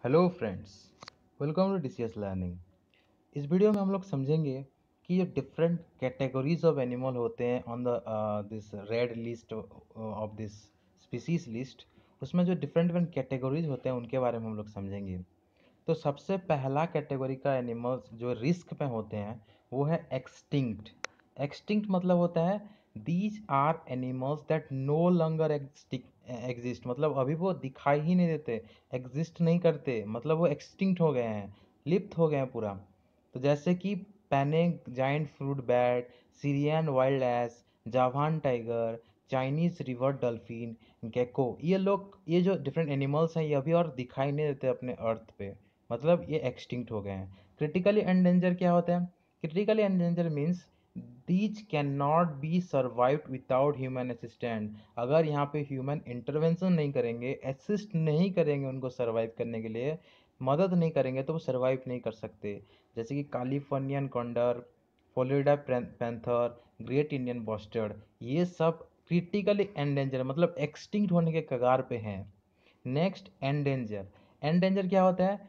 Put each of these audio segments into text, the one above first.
Hello friends, welcome to DCS learning. इस वीडियो में हम लोग समझेंगे कि जो डिफरेंट कैटेगरीज ऑफ एनिमल होते हैं on the this red list of this species list, उसमें जो डिफरेंट डिफरेंट कैटेगरीज होते हैं उनके बारे में हम लोग समझेंगे। तो सबसे पहला कैटेगरी का एनिमल्स जो रिस्क पे होते हैं वो है एक्सटिंक्ट। एक्सटिंक्ट मतलब होता है these are animals that no longer exist, मतलब अभी वो दिखाई ही नहीं देते, एग्जिस्ट नहीं करते, मतलब वो एक्सटिंक्ट हो गए हैं, लिप्त हो गए हैं पूरा। तो जैसे कि Panay giant fruit bat, Syrian wild ass, Javan tiger, Chinese river dolphin, gecko, ये जो डिफरेंट एनिमल्स हैं ये अभी और दिखाई नहीं देते अपने अर्थ पे, मतलब ये एक्सटिंक्ट हो गए हैं। क्रिटिकली एंडेंजर क्या होता है? Critically endanger means these can not be survived without human assistant. अगर यहाँ पे ह्यूमन इंटरवेंशन नहीं करेंगे, असिस्ट नहीं करेंगे उनको सर्वाइव करने के लिए, मदद नहीं करेंगे, तो वो सर्वाइव नहीं कर सकते। जैसे कि Californian condor, Florida panther, great Indian bustard, ये सब क्रिटिकली एंडेंजर मतलब एक्सटिंक्ट होने के कगार पे हैं। Next endanger. एंडेंजर क्या होता है?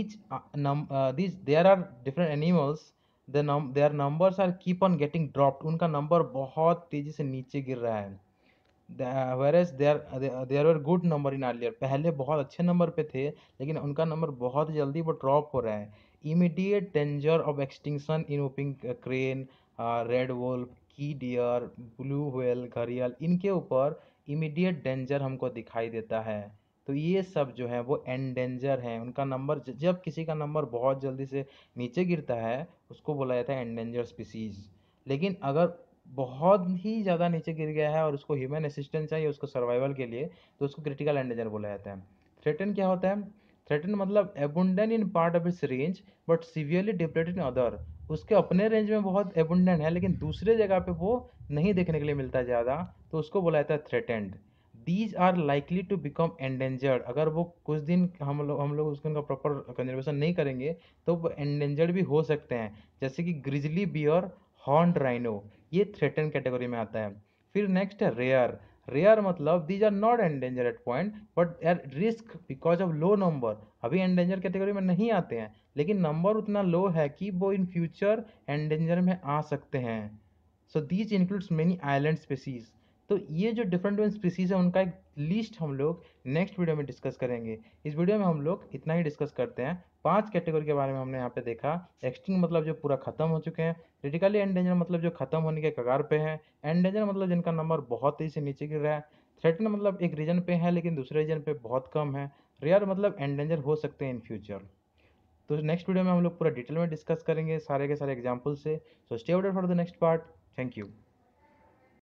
these there are different animals, their numbers are keep on getting dropped, उनका नंबर बहुत तेजी से नीचे गिर रहा है। whereas there were good number in earlier, पहले बहुत अच्छे नंबर पे थे लेकिन उनका नंबर बहुत जल्दी वो ड्रॉप हो रहा है। Immediate danger of extinction in whooping crane, red wolf, key deer, blue whale, घड़ियाल, इनके ऊपर इमीडिएट डेंजर हमको दिखाई देता है। तो ये सब जो है वो एंडेंजर हैं, उनका नंबर जब किसी का नंबर बहुत जल्दी से नीचे गिरता है उसको बोला जाता है एंडेंजर स्पीसीज। लेकिन अगर बहुत ही ज़्यादा नीचे गिर गया है और उसको ह्यूमन असिस्टेंस चाहिए उसको सर्वाइवल के लिए, तो उसको क्रिटिकल एंडेंजर बोला जाता है। थ्रेटन क्या होता है? थ्रेटन मतलब abundant in part of its range but severely depleted in other. उसके अपने रेंज में बहुत एबुंडेंट है लेकिन दूसरे जगह पे वो नहीं देखने के लिए मिलता है ज़्यादा, तो उसको बोला जाता है threatened. These are likely to become endangered, अगर वो कुछ दिन हम लोग उसका प्रॉपर कंजर्वेशन नहीं करेंगे तो वो एंडेंजर्ड भी हो सकते हैं। जैसे कि ग्रिजली बियर, हॉर्न्ड राइनो, ये थ्रेटन कैटेगरी में आता है। फिर नेक्स्ट है रेयर। रेयर मतलब these are not endanger at point but are risk because of low number, अभी एंडेंजर कैटेगरी में नहीं आते हैं लेकिन नंबर उतना लो है कि वो इन फ्यूचर एंडेंजर में आ सकते हैं। So these includes many island species. तो ये जो डिफरेंट डिफरेंट स्पीसीज है उनका एक लिस्ट हम लोग नेक्स्ट वीडियो में डिस्कस करेंगे। इस वीडियो में हम लोग इतना ही डिस्कस करते हैं। 5 कैटेगरी के बारे में हमने यहाँ पे देखा। एक्सटिंक्ट मतलब जो पूरा खत्म हो चुके हैं, क्रिटिकली एंडेंजर मतलब जो खत्म होने के कगार पे हैं, एंडेंजर मतलब जिनका नंबर बहुत तेजी से नीचे गिर रहा है, थ्रेटन मतलब एक रीजन पे है लेकिन दूसरे रीजन पे बहुत कम है, रेयर मतलब एंडेंजर हो सकते हैं इन फ्यूचर। तो नेक्स्ट वीडियो में हम लोग पूरा डिटेल में डिस्कस करेंगे सारे के सारे एग्जाम्पल से। So stay updated for the next part. Thank you.